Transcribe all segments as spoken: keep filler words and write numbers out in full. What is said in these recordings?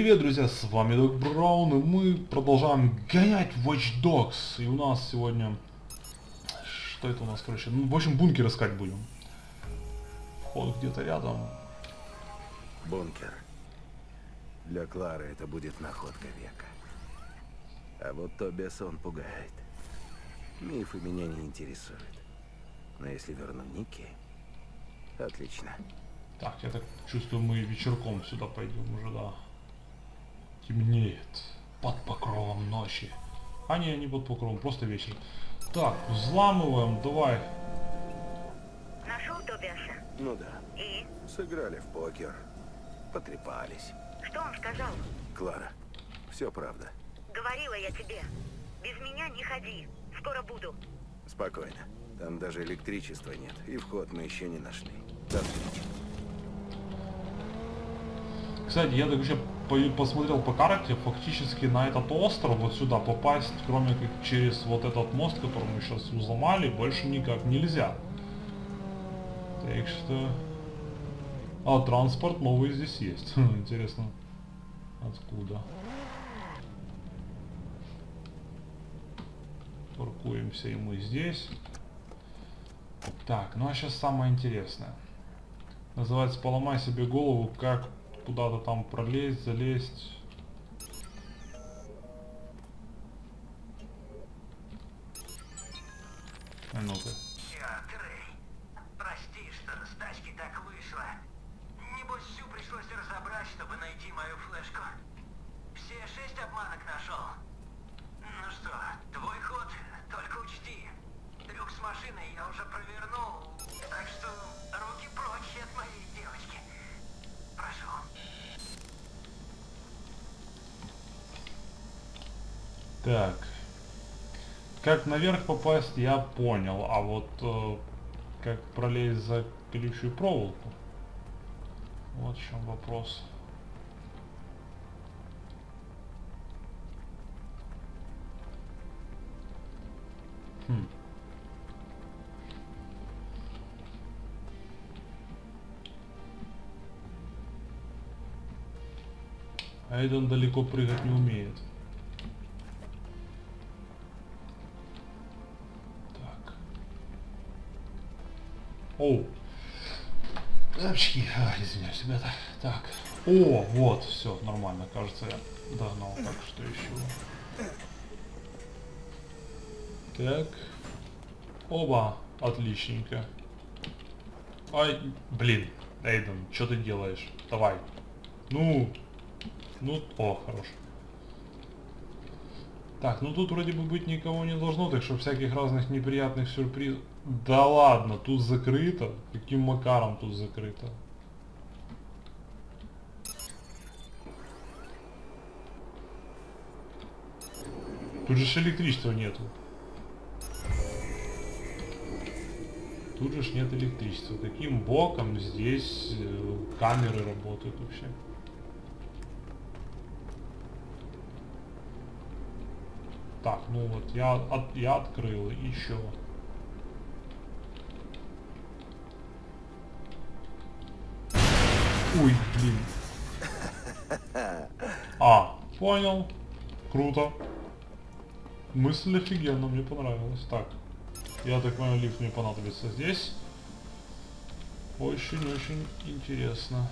Привет, друзья, с вами Док Браун, и мы продолжаем гонять Watch Dogs. И у нас сегодня... Что это у нас, короче? Ну, в общем, бункер искать будем. Вход где-то рядом. Бункер. Для Клары это будет находка века. А вот Тобиаса он пугает. Мифы меня не интересуют. Но если верну Ники... Отлично. Так, я так чувствую, мы вечерком сюда пойдем уже, да. Темнеет. Под покровом ночи. А не, не под покровом, просто вечер. Так, взламываем, давай. Нашел Тобиаса? Ну да. И? Сыграли в покер. Потрепались. Что он сказал? Клара, все правда. Говорила я тебе. Без меня не ходи. Скоро буду. Спокойно. Там даже электричества нет. И вход мы еще не нашли. До встречи. Кстати, я так еще посмотрел по карте, фактически на этот остров, вот сюда попасть, кроме как через вот этот мост, который мы сейчас взломали, больше никак нельзя. Так что... А, транспорт новый здесь есть. Интересно, откуда? Паркуемся и мы здесь. Так, ну а сейчас самое интересное. Называется «Поломай себе голову, как куда-то там пролезть, залезть». А ну-ка. Черт, Рэй. Прости, что с тачки так вышло. Небось, всю пришлось разобрать, чтобы найти мою флешку. Все шесть обманок нашел. Ну что, твой ход, только учти. Трюк с машиной я уже провернул, так что руки прочь от моей девочки. Прошу. Так. Как наверх попасть, я понял. А вот э, как пролезть за колючую проволоку? Вот в чем вопрос. Хм. Эйден далеко прыгать не умеет. Так. Оу. Очки. А, извиняюсь, ребята. Так. О, вот, все, нормально. Кажется, я догнал. Так, что еще? Так. Оба. Отличненько. Ай, блин. Эйден, что ты делаешь? Давай. Ну. Ну, о, хорош. Так, ну тут вроде бы быть никого не должно, так что всяких разных неприятных сюрпризов. Да ладно, тут закрыто. Каким макаром тут закрыто? Тут же ж электричества нету. Тут же ж нет электричества. Каким боком здесь э, камеры работают вообще? Так, ну вот, я, от, я открыл, еще. Ой, блин. А, понял. Круто. Мысль офигенно, мне понравилась. Так, я так понял, лифт мне понадобится здесь. Очень-очень интересно.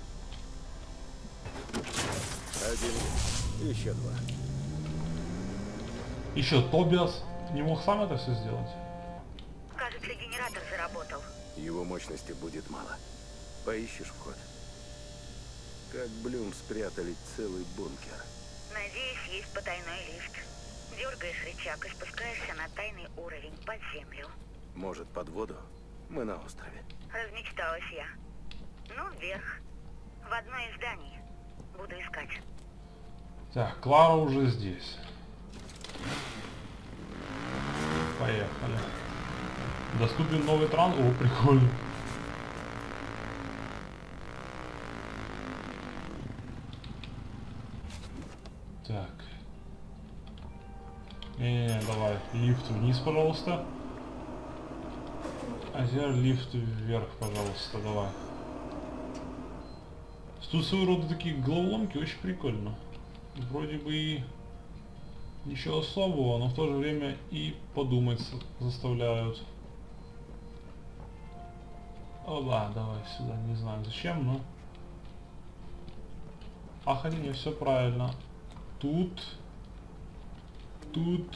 Один. Еще два. Еще Тобиас не мог сам это все сделать? Кажется, генератор заработал. Его мощности будет мало. Поищешь вход. Как Блюм спрятали целый бункер. Надеюсь, есть потайной лифт. Дергаешь рычаг и спускаешься на тайный уровень под землю. Может, под воду? Мы на острове. Размечталась я. Ну, вверх. В одно из зданий. Буду искать. Так, Клара уже здесь. Поехали. Доступен новый транс. О, прикольно. Так. Не-не-не, давай. Лифт вниз, пожалуйста. А теперь лифт вверх, пожалуйста, давай. Тут своего рода такие головоломки очень прикольно. Вроде бы и ничего особого, но в то же время и подумать заставляют. О да, давай сюда, не знаю зачем, но... А хотя не, все правильно. Тут... Тут...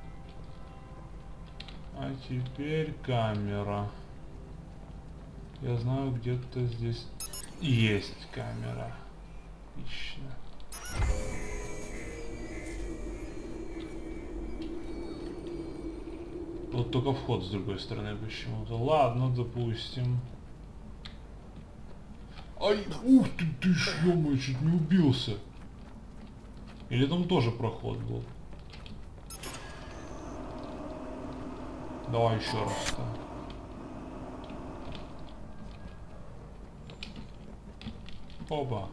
А теперь камера. Я знаю, где-то здесь есть камера. Отлично. Вот только вход с другой стороны почему-то. Ладно, допустим. Ай, ух ты, ты ё-моё, чуть не убился. Или там тоже проход был? Давай еще раз. Так. Оба.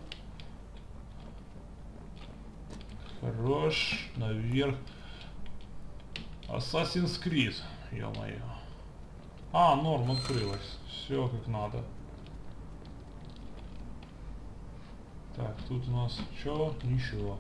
Хорош. Наверх. Assassin's Creed. Ё-моё. А, норм открылась. Все как надо. Так, тут у нас чё? Ничего.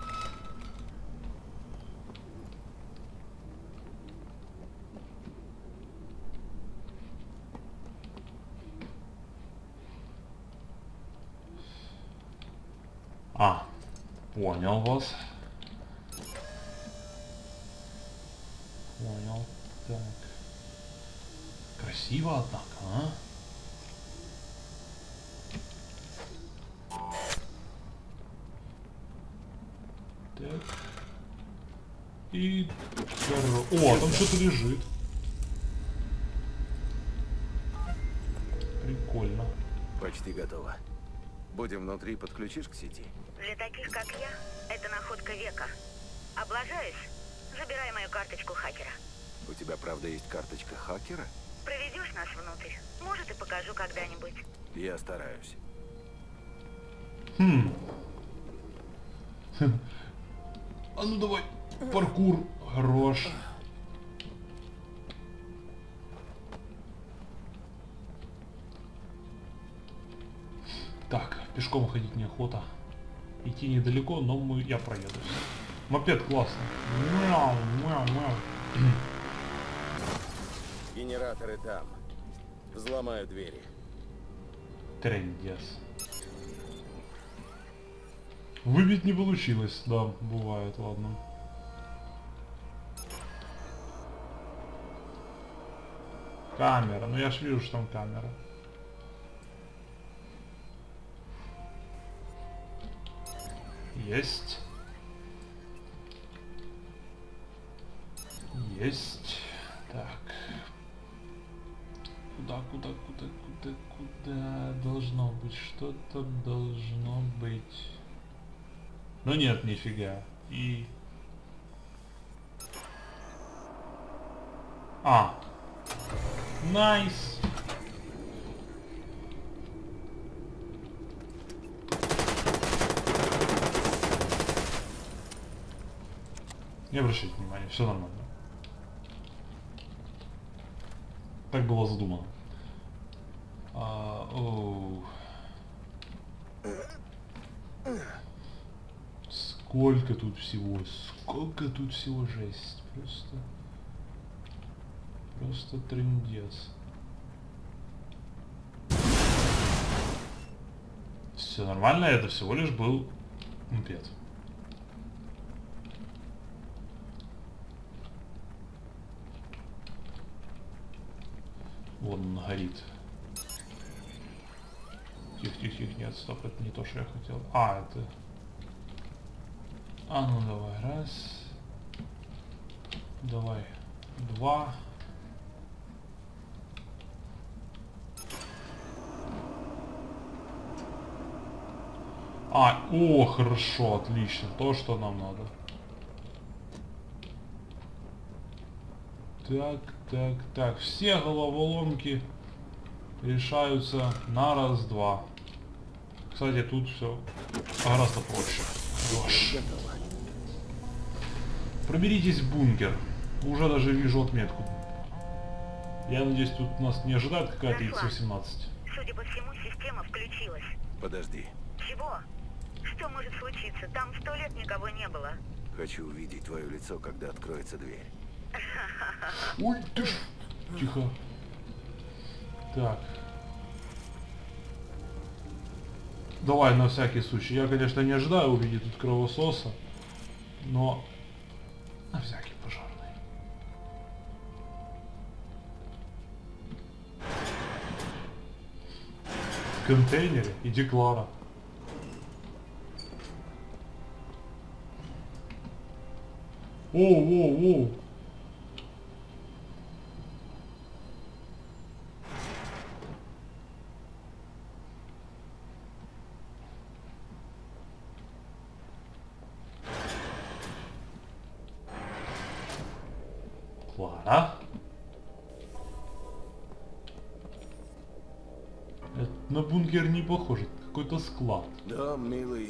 А, понял вас. Понял. Так. Красиво, однако, а? Так. И... О, там что-то лежит. Прикольно. Почти готово. Будем внутри, подключишь к сети? Для таких, как я, это находка века. Облажаюсь, забирай мою карточку хакера. У тебя правда есть карточка хакера? Проведешь нас внутрь? Может, и покажу когда-нибудь. Я стараюсь. Хм. А ну давай, паркур, хорош. Так, пешком ходить неохота. Идти недалеко, но мы, я проедусь. Мопед классный. Мяу, мяу, мяу. Генераторы там. Взломаю двери. Трендец. Выбить не получилось, да, бывает, ладно. Камера, ну я ж вижу, что там камера. Есть. Есть. Так. Куда, куда, куда, куда, куда должно быть? Что-то должно быть. Но нет, нифига. И... А. Найс. Не обращайте внимания, все нормально. Так было задумано. А, оу. Сколько тут всего, сколько тут всего, жесть. Просто... Просто трындец. Все нормально, это всего лишь был мопед. Вон он горит. Тихо, тихо, тихо, нет, стоп, это не то, что я хотел. А, это... А, ну давай, раз. Давай, два. А, о, хорошо, отлично, то, что нам надо. Так, так, так, все головоломки решаются на раз-два. Кстати, тут все гораздо проще. Гош. Проберитесь в бункер. Уже даже вижу отметку. Я надеюсь, тут нас не ожидает какая-то икс восемнадцать. Судя по всему, система включилась. Подожди. Чего? Что может случиться? Там сто лет никого не было. Хочу увидеть твое лицо, когда откроется дверь. Ой, ты ж... Тихо. Так. Давай на всякий случай. Я, конечно, не ожидаю увидеть тут кровососа, но на всякий пожарный. В контейнере иди Клара. Оу, оу, оу. Клара? Это на бункер не похоже, это какой-то склад. Дом, милый.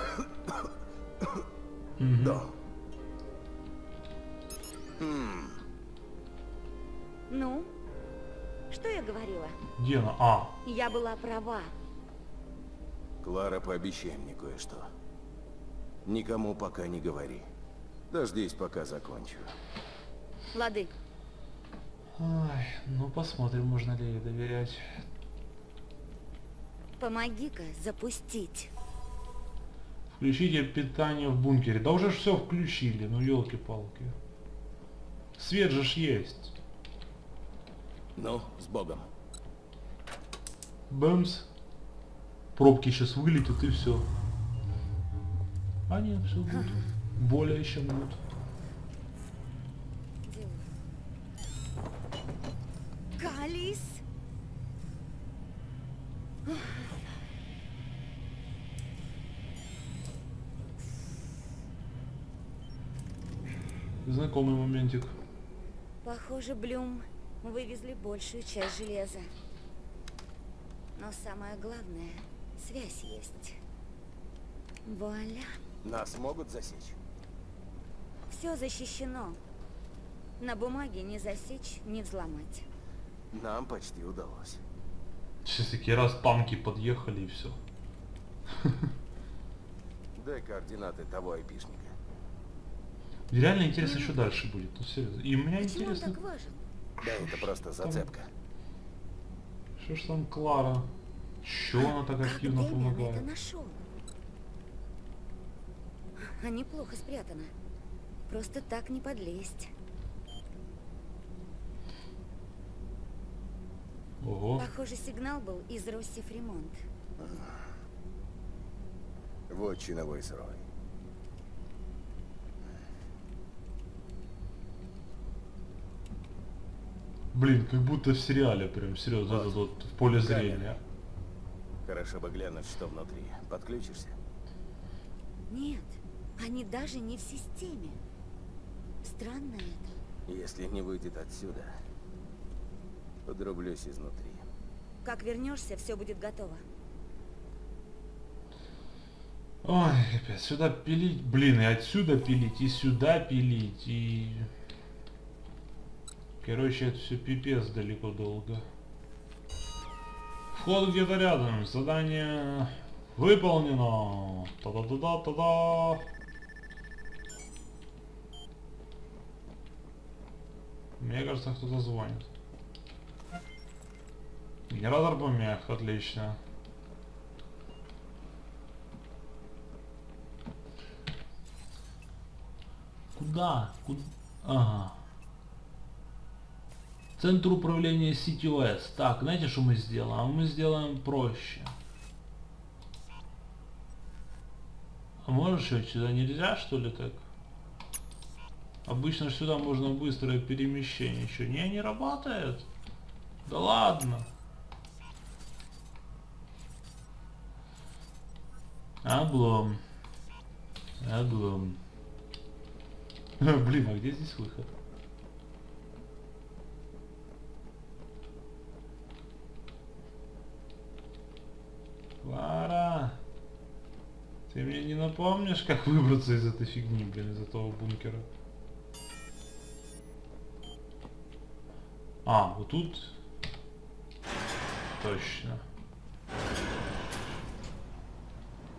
Мгм. Дом. Хм. Ну, что я говорила? Где она? А, Я была права. Клара, пообещай мне кое-что. Никому пока не говори. Дождись, пока закончу. Лады. ай, ну посмотрим, можно ли ей доверять. Помоги-ка запустить. Включите питание в бункере. Да уже все включили, ну елки-палки. Свет же ж есть. Ну, с Богом. Бэмс. Пробки сейчас вылетят и все. А нет, все будет. Более еще будет. Калис. Знакомый моментик. Похоже, Блюм вывезли большую часть железа. Но самое главное, связь есть. Вуаля. Нас могут засечь? Все защищено. На бумаге не засечь, не взломать. Нам почти удалось. Сейчас такие раз танки подъехали и все. Дай координаты того айпишника. Реально интересно, что дальше будет. Ну серьезно. И мне Почему он интересно, так важен? Да, это просто зацепка. что ж там Клара? Че она так Как активно Дэмиан это помогает? нашел? А неплохо спрятано. Просто так не подлезть. Ого. Похоже, сигнал был из Росси Фримонт. Вотчина Войсрой. Блин, как будто в сериале, прям серьезно, Вот. этот вот в поле Камера. зрения. Хорошо бы глянуть, что внутри. Подключишься? Нет, они даже не в системе. Странно это. Если не выйдет отсюда, подрублюсь изнутри. Как вернешься, все будет готово. Ой, опять сюда пилить, блин, и отсюда пилить, и сюда пилить, и... Короче, это все пипец далеко долго. Вход где-то рядом, задание выполнено. Та-да-да-да-да-да. Мне кажется, кто-то звонит. Генератор помех, отлично. Куда? Куда? Ага. Центр управления си ти о эс. Так, знаете, что мы сделаем? А мы сделаем проще. А может что, сюда нельзя, что ли, так? Обычно сюда можно быстрое перемещение. Еще не, не работает? Да ладно. Облом. Облом. Блин, а где здесь выход? Клара, ты мне не напомнишь, как выбраться из этой фигни, блин, из этого бункера? А, вот тут. Точно.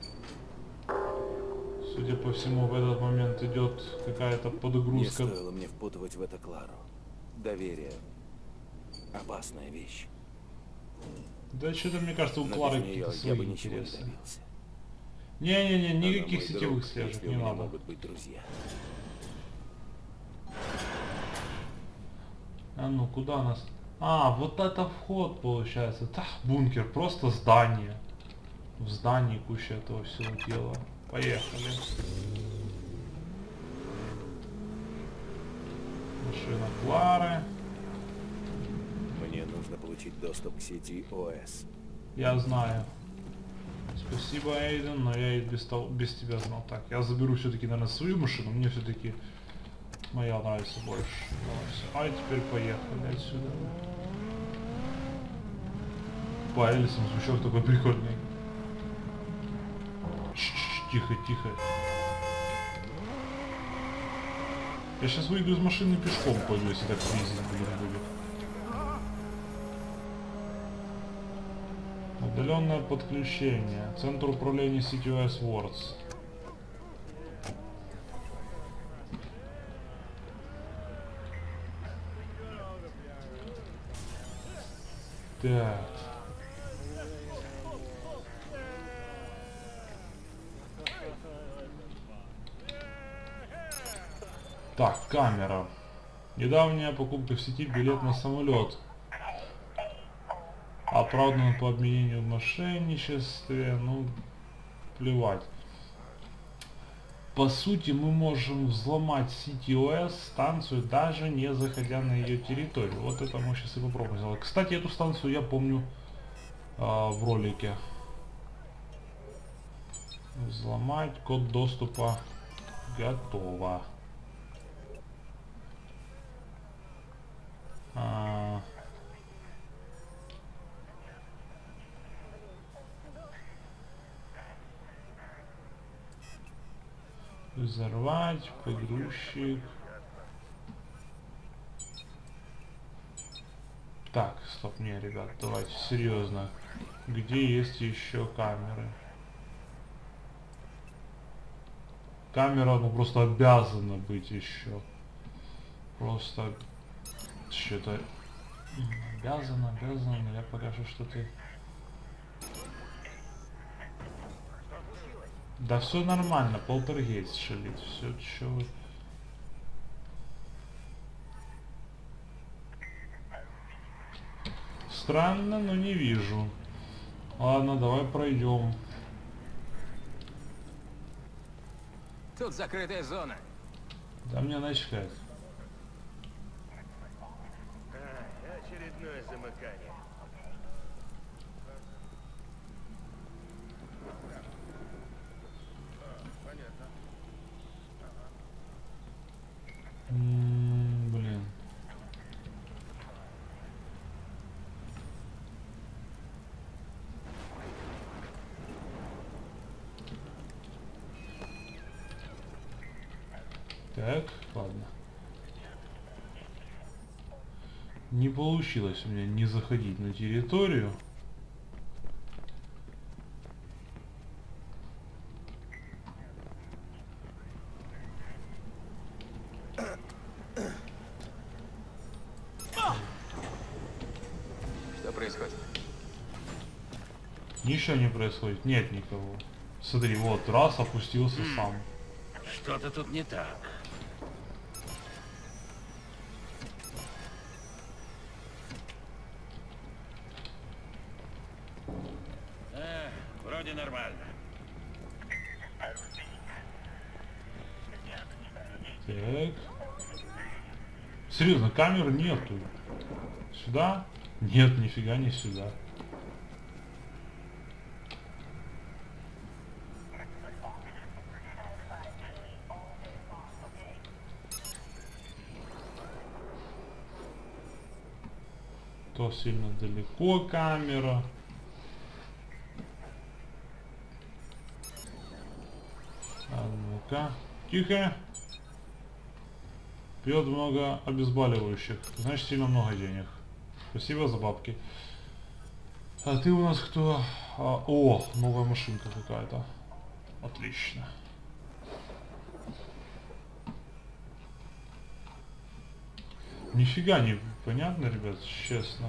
судя по всему, в этот момент идет какая-то Не подгрузка. стоило мне впутывать в это Клару. Доверие — опасная вещь. Да что-то, мне кажется, у Но Клары без нее какие-то я бы свои ничего не интересы. добился. Не-не-не, Она никаких мой сетевых друг, слежек если не у меня надо. могут быть друзья. А ну, куда нас? А, вот это вход получается. Да, бункер, просто здание. В здании куча этого всего дела. Поехали. Машина Клары. Мне нужно получить доступ к сети ОС. Я знаю. Спасибо, Эйден, но я и без, того, без тебя знал. Так, я заберу все-таки, наверное, свою машину. Мне все-таки моя нравится больше. Давай, все. А и теперь поехали отсюда. По Элисам звучок такой прикольный. Ч-ч-ч, тихо, тихо. Я сейчас выйду из машины пешком пойду, если так ездить, блин, будет. Удаленное подключение. Центр управления сетью эй эс Words. Так. Так, камера. Недавняя покупка в сети, билет на самолет. Оправдан по обвинению в мошенничестве. Ну, плевать. По сути, мы можем взломать сети ОС станцию, даже не заходя на ее территорию. Вот это мы сейчас и попробуем сделать. Кстати, эту станцию я помню а, в ролике. Взломать, код доступа готово. А... Взорвать, погрузчик. Так, стоп, не, ребят, давайте серьезно. Где есть еще камеры? Камера, ну, просто обязана быть еще. Просто что-то обязано, обязано, но я покажу, что ты... Да все нормально, полтергейст шалит, все, что вы... Странно, но не вижу. Ладно, давай пройдем. Тут закрытая зона. Да мне начать. А, очередное замыкание. М, блин. Так, ладно. Не получилось у меня не заходить на территорию. Что происходит? Ничего не происходит, нет никого. Смотри, вот, раз опустился сам. Что-то тут не так. А, вроде нормально. Так. Серьезно, камер нету. Сюда? Нет, нифига не сюда. То сильно далеко камера. А ну-ка. Тихо. Пьет много обезболивающих. Значит, сильно много денег. Спасибо за бабки. А ты у нас кто? А, о, новая машинка какая-то. Отлично. Нифига не понятно, ребят, честно.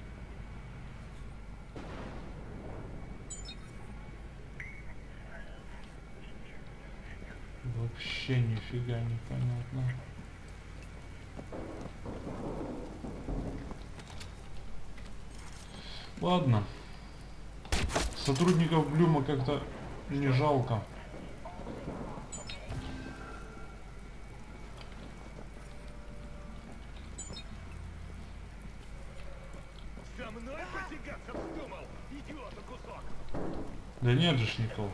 Вообще нифига не понятно. Ладно. Сотрудников Блюма как-то не жалко. Со мной потягаться вздумал, идиота кусок. Да нет же ж никого.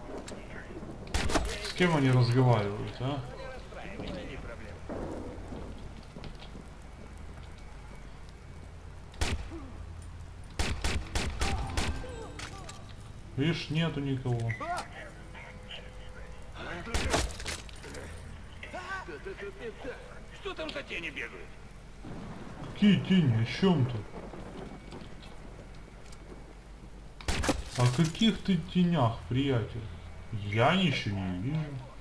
С кем они разговаривают, а? Не проблема. Видишь, нету никого. Что-то тут не так. Что там за тени бегают? Какие тени? О чем ты? О каких ты тенях, приятель? Я ничего не вижу.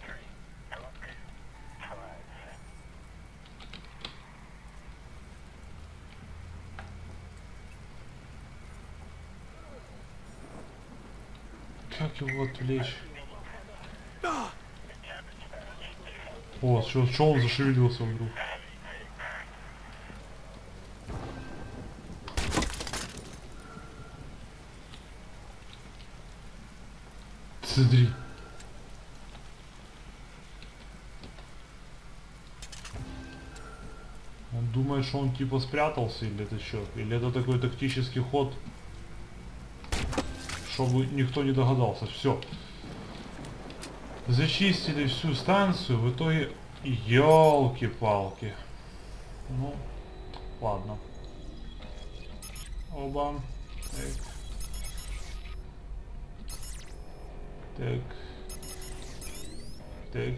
Как его отвлечь? О, что, что он зашевелился вдруг? Смотри. Он думает, что он типа спрятался, или это что? Или это такой тактический ход, чтобы никто не догадался. Все. Зачистили всю станцию, в итоге... Ёлки-палки. Ну, ладно. Оба. Так. Так. Так.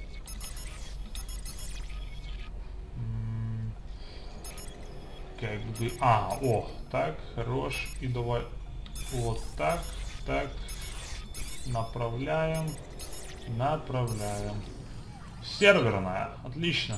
М, Как бы... А, о, так, хорош. И давай вот так, так. Направляем. Направляем. Серверная. Отлично.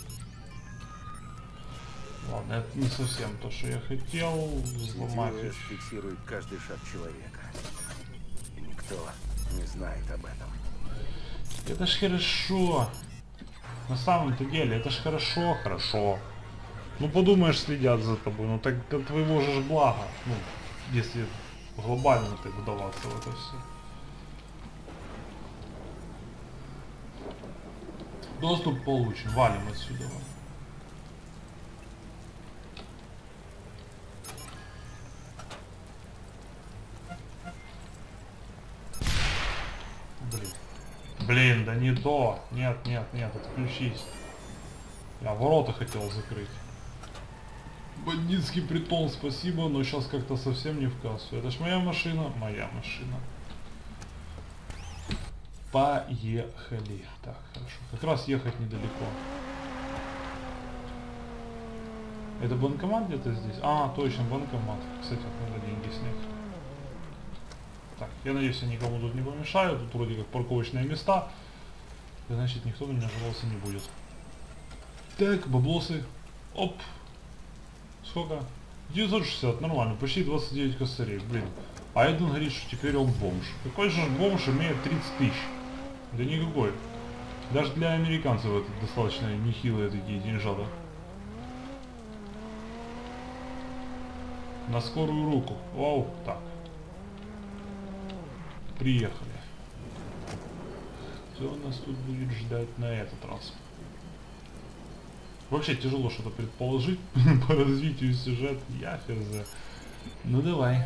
Ладно, это не совсем то, что я хотел. Взломать. си ти эс фиксирует каждый шаг человека. И никто не знает об этом. Это ж хорошо. На самом-то деле, это ж хорошо, хорошо. Ну подумаешь, следят за тобой. Ну так для твоего же ж блага. Ну, если глобально ты вдаваться в это все. Доступ получен. Валим отсюда. Блин. Блин, да не то. Нет, нет, нет, отключись. Я ворота хотел закрыть. Бандитский притон, спасибо, но сейчас как-то совсем не в кассу. Это ж моя машина, моя машина. Поехали. Так, хорошо. Как раз ехать недалеко. Это банкомат где-то здесь? А, точно, банкомат. Кстати, надо деньги снять. Так, я надеюсь, я никому тут не помешаю. Тут вроде как парковочные места. Значит, никто на меня жаловаться не будет. Так, баблосы. Оп. Сколько? девятьсот шестьдесят, нормально. Почти двадцать девять косарей. Блин. А Эден говорит, что теперь он бомж. Какой же бомж имеет тридцать тысяч? Да никакой. Даже для американцев это достаточно нехилые такие деньжата. На скорую руку. Вау, так. Приехали. Кто нас тут будет ждать на этот раз? Вообще тяжело что-то предположить по развитию сюжета. Я хз. Ну давай.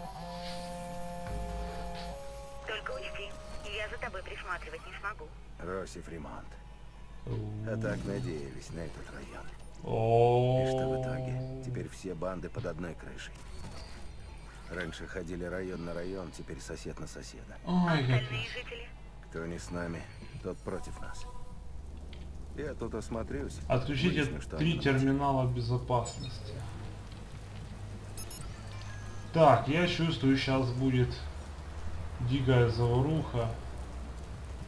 Только учти, я за тобой присматривать не смогу. Росси Фримонт. А так надеялись на этот район. О. И что в итоге? Теперь все банды под одной крышей. Раньше ходили район на район, теперь сосед на соседа. А Ой, остальные капец. жители? Кто не с нами, тот против нас. Я тут осмотрюсь. Отключите выясню, что три они терминала безопасности. Так, я чувствую, сейчас будет дикая заваруха.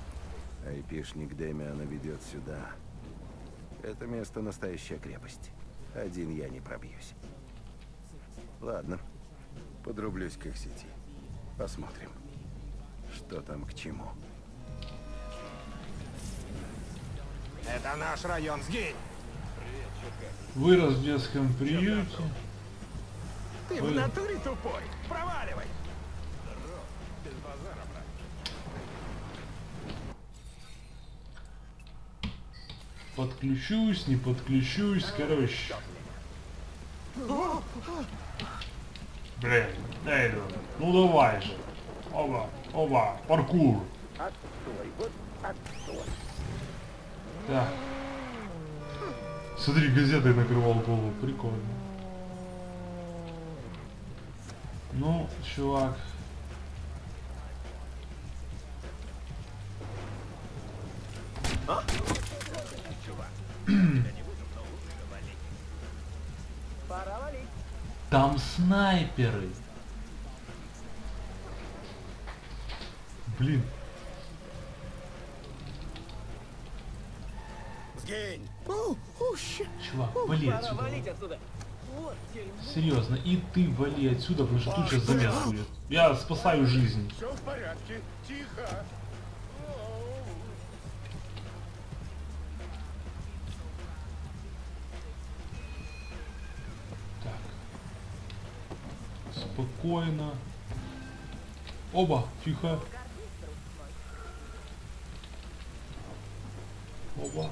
Айпишник Дэмиана ведет сюда. Это место настоящая крепость. Один я не пробьюсь. Ладно, подрублюсь к их сети. Посмотрим, что там к чему. Это наш район, сгинь! Вырос в детском приюте. Ты в натуре тупой! Проваливай! Подключусь, не подключусь, короче. Блин, эй, ну давай же. Оба, оба, паркур. Так. Смотри, газетой накрывал голову, прикольно. Ну, чувак. Там снайперы. Блин. Сгинь! Чувак, вали отсюда. Серьезно, и ты вали отсюда, потому что тут сейчас замес будет. Я спасаю жизнь. Все в порядке, тихо. Так. Спокойно. Оба, тихо. Оба.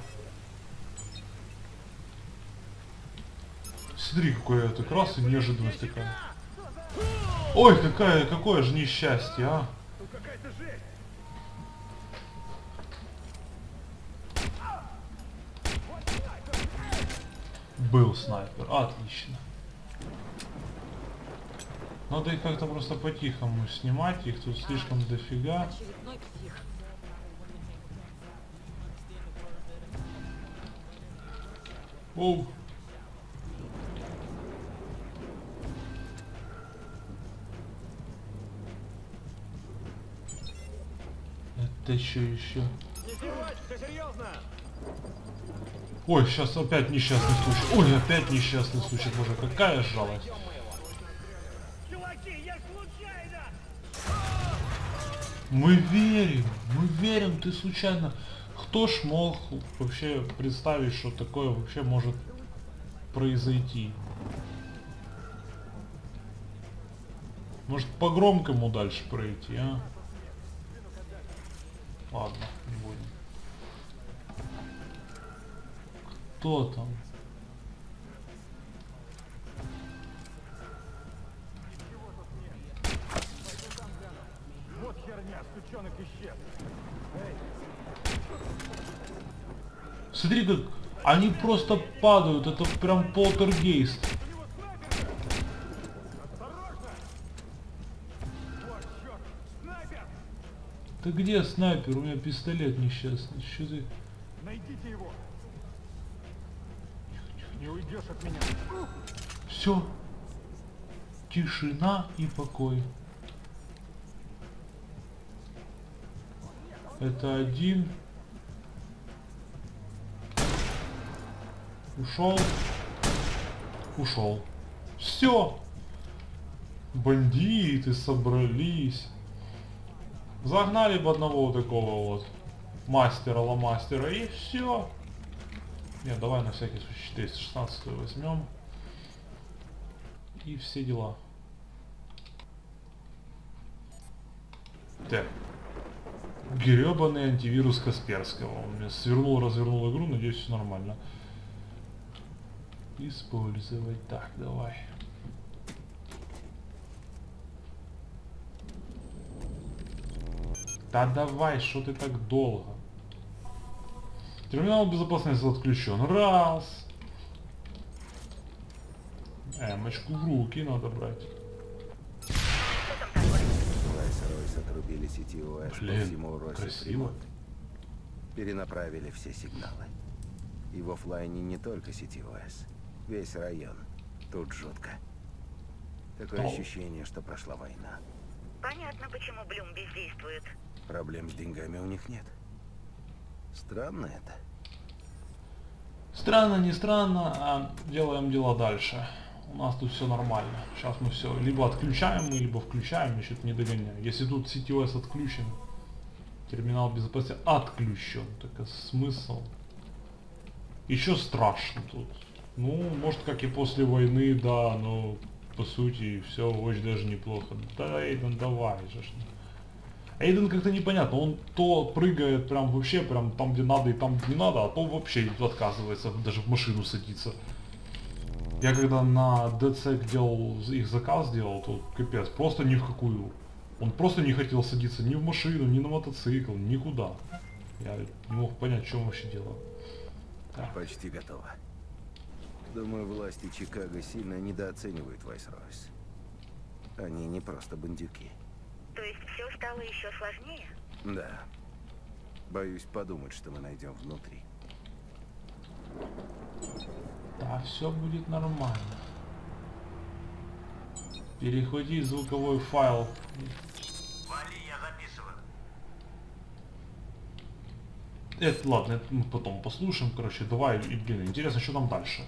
Смотри, какое это красо, неожиданность такая. Ой, какая, какое же несчастье, а. Был снайпер, отлично. Надо их как-то просто по-тихому снимать, их тут слишком дофига. Оу. Это что еще? Ой, сейчас опять несчастный случай. Ой, опять несчастный случай. Боже, какая жалость. Мы верим, мы верим, ты случайно. Кто ж мог вообще представить, что такое вообще может произойти? Может по громкому дальше пройти, а? Ладно, не будем. Кто там? Вот херня, стучонок исчез. Смотри, как они просто падают, это прям полтергейст. Ты где снайпер? У меня пистолет несчастный. Что ты? Найдите его. Не уйдешь от меня. Все. Тишина и покой. Это один. Ушел. Ушел. Все. Бандиты собрались. Загнали бы одного вот такого вот мастера, ломастера, и все. Нет, давай на всякий случай четыреста шестнадцать возьмем. И все дела. Так. Гребаный антивирус Касперского. Он мне свернул, развернул игру, надеюсь, все нормально. Использовать. Так, давай. Да давай, что ты так долго? Терминал безопасности отключен. Раз. Эмочку в руки надо брать. Райс-Ройс отрубили сети ОС по Блин, всему России. красиво. Перенаправили все сигналы. И в оффлайне не только сети ОС. Весь район. Тут жутко. Такое О. ощущение, что прошла война. Понятно, почему Блюм бездействует. Проблем с деньгами у них нет. Странно это. Странно, не странно, а делаем дела дальше. У нас тут все нормально. Сейчас мы все либо отключаем, мы, либо включаем, я что-то не догоняю. Если тут си ти о эс отключен, терминал безопасности отключен, так а смысл? Еще страшно тут. Ну, может, как и после войны, да, но по сути все очень даже неплохо. Да, Эйден, давай же. Эйден как-то непонятно, он то прыгает прям вообще, прям там, где надо и там, где не надо, а то вообще отказывается даже в машину садиться. Я когда на ДЦ делал, их заказ делал, то капец, просто ни в какую. Он просто не хотел садиться ни в машину, ни на мотоцикл, никуда. Я не мог понять, в чем вообще дело. Так. Почти готово. Думаю, власти Чикаго сильно недооценивают Вайс-Ройс. Они не просто бандюки. То есть все стало еще сложнее? Да. Боюсь подумать, что мы найдем внутри. Да, все будет нормально. Перехвати звуковой файл. Вали, я записываю. Это ладно, это мы потом послушаем. Короче, давай, и, блин, интересно, что там дальше.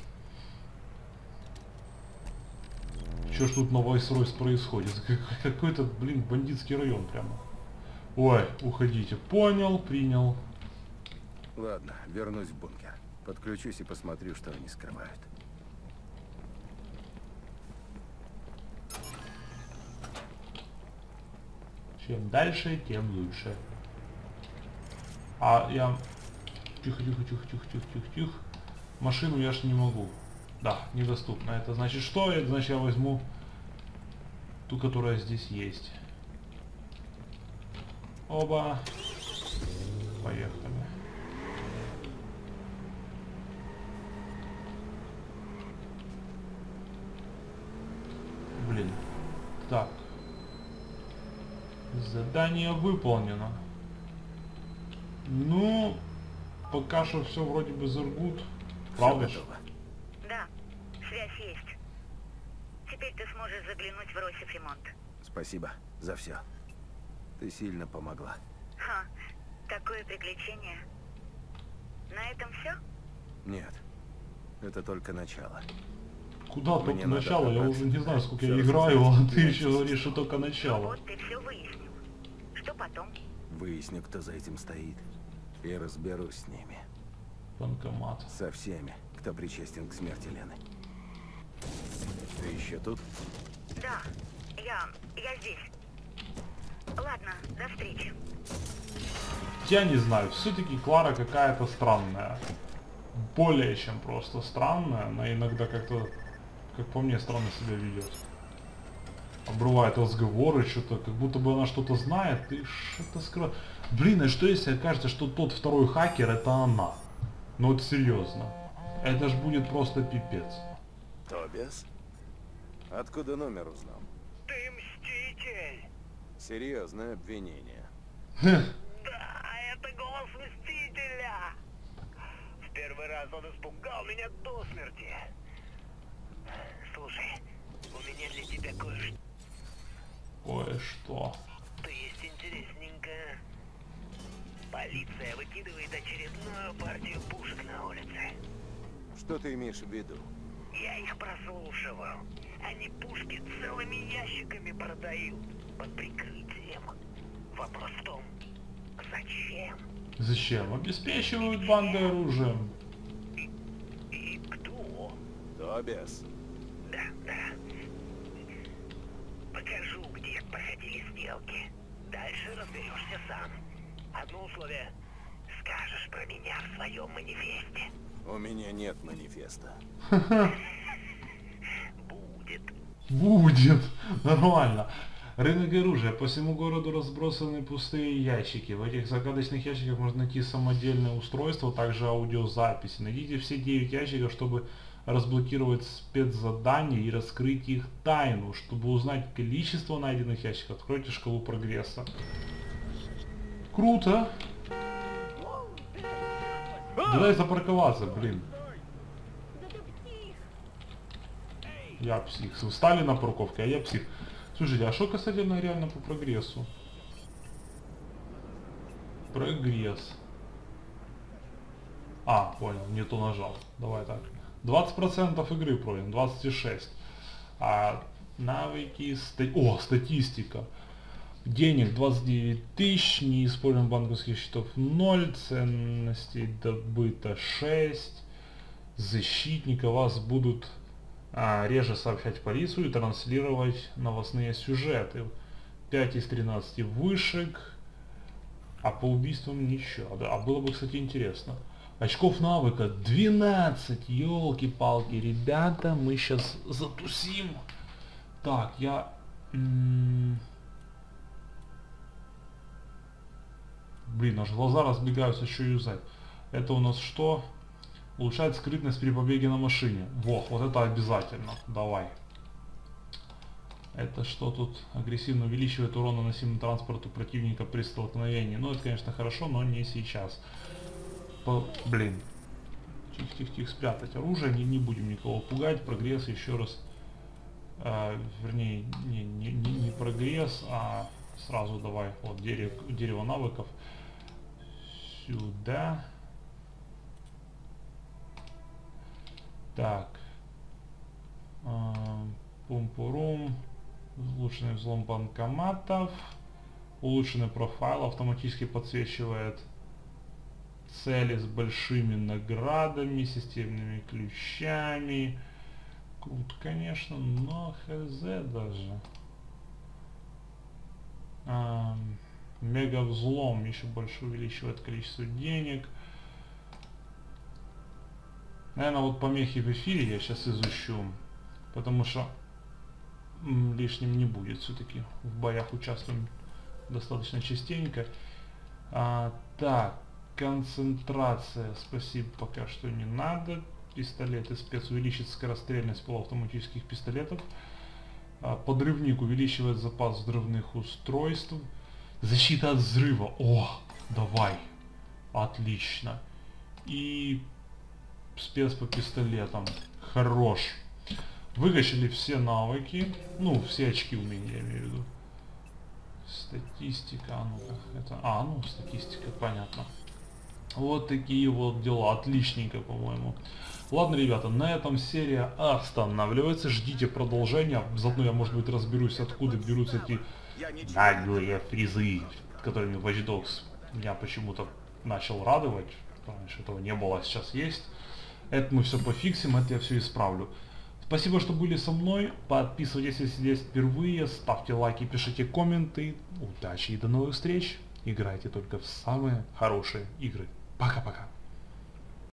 Что ж тут на Вайс-Ройс происходит? Какой-то, блин, бандитский район прямо. Ой, уходите. Понял, принял. Ладно, вернусь в бункер. Подключусь и посмотрю, что они скрывают. Чем дальше, тем лучше. А я... Тихо, тихо, тихо, тихо, тихо, тихо, тихо. Машину я ж не могу. Да, недоступно. Это значит что? Это значит я возьму ту, которая здесь есть. Оба. Поехали. Блин. Так. Задание выполнено. Ну, пока что все вроде бы заргут. Правда? Всё готово. Да, связь есть. Теперь ты сможешь заглянуть в Росифремонт. Спасибо за все. Ты сильно помогла. Ха, такое приключение. На этом все? Нет, это только начало. Куда Мне только надо начало? Я добраться. уже не знаю, сколько Всё я играю, а рассказать. ты еще говоришь, что только начало. Вот ты все выяснил. Что потом? Выясню, кто за этим стоит. И разберусь с ними. Банкомат. Со всеми, кто причастен к смерти Лены. Ты еще тут? Да, я... я здесь. Ладно, до встречи. Я не знаю, все-таки Клара какая-то странная. Более чем просто странная. Она иногда как-то, как по мне, странно себя ведет. Обрывает разговоры, что-то, как будто бы она что-то знает и что-то скрывает. Блин, а что если окажется, что тот второй хакер это она? Ну вот серьезно. Это ж будет просто пипец. Тобиас? Откуда номер узнал? Ты мститель! Серьезное обвинение. Да, это голос Мстителя! В первый раз он испугал меня до смерти. Слушай, у меня для тебя кое-что Кое-что. есть интересненькое. Полиция выкидывает очередную партию пушек на улице. Что ты имеешь в виду? Я их прослушивал. Они пушки целыми ящиками продают под прикрытием. Вопрос в том, зачем? Зачем? Обеспечивают банды оружием. И кто? Тобиас. Да, да. Покажу, где проходили сделки. Дальше разберешься сам. Одно условие. Скажешь про меня в своем манифесте. У меня нет манифеста. Будет. Будет. Нормально. Рынок оружия. По всему городу разбросаны пустые ящики. В этих загадочных ящиках можно найти самодельное устройство, также аудиозаписи. Найдите все девять ящиков, чтобы разблокировать спецзадания и раскрыть их тайну. Чтобы узнать количество найденных ящиков, откройте шкалу прогресса. Круто. Да дай запарковаться, блин. Я псих. Вы встали на парковке, а я псих. Слушайте, а что касательно реально по прогрессу? Прогресс. А, понял, не то нажал. Давай так. двадцать процентов игры пройдем, двадцать шесть. А навыки, ста... О, статистика. Денег двадцать девять тысяч, неиспользованных банковских счетов ноль, ценностей добыто шесть. Защитника вас будут а, реже сообщать в полицию и транслировать новостные сюжеты. пять из тринадцати вышек, а по убийствам ничего. Да, а было бы, кстати, интересно. Очков навыка двенадцать, елки-палки, ребята, мы сейчас затусим. Так, я... Блин, аж глаза разбегаются, что юзать. Это у нас что? Улучшает скрытность при побеге на машине. Во, вот это обязательно. Давай. Это что тут? Агрессивно увеличивает урон, наносимый транспорту противника при столкновении. Ну, это, конечно, хорошо, но не сейчас. По... Блин. Тихо-тихо-тихо, спрятать оружие. Не, не будем никого пугать. Прогресс еще раз. Э, вернее, не, не, не, не прогресс, а сразу давай. Вот, дерево, дерево навыков. Сюда. Так. Пум-пурум. Улучшенный взлом банкоматов. Улучшенный профайл автоматически подсвечивает цели с большими наградами, системными ключами. Круто, конечно, но хз даже. А, мега взлом еще больше увеличивает количество денег. Наверное, вот помехи в эфире я сейчас изучу, потому что м, лишним не будет, все-таки в боях участвуем достаточно частенько. А, так, концентрация, спасибо, пока что не надо. Пистолеты спец увеличит скорострельность полуавтоматических пистолетов. А, подрывник увеличивает запас взрывных устройств. Защита от взрыва, о, давай, отлично. И спец по пистолетам. Хорош. Выкачали все навыки. Ну, все очки умения, я имею в виду. Статистика, а ну-ка. Это... А, ну, статистика, понятно. Вот такие вот дела. Отличненько, по-моему. Ладно, ребята, на этом серия останавливается. Ждите продолжения. Заодно я, может быть, разберусь, откуда берутся эти наглые фризы, которыми Watch Dogs меня почему-то начал радовать. Раньше этого не было, а сейчас есть. Это мы все пофиксим, это я все исправлю. Спасибо, что были со мной. Подписывайтесь, если здесь впервые. Ставьте лайки, пишите комменты. Удачи и до новых встреч. Играйте только в самые хорошие игры. Пока-пока.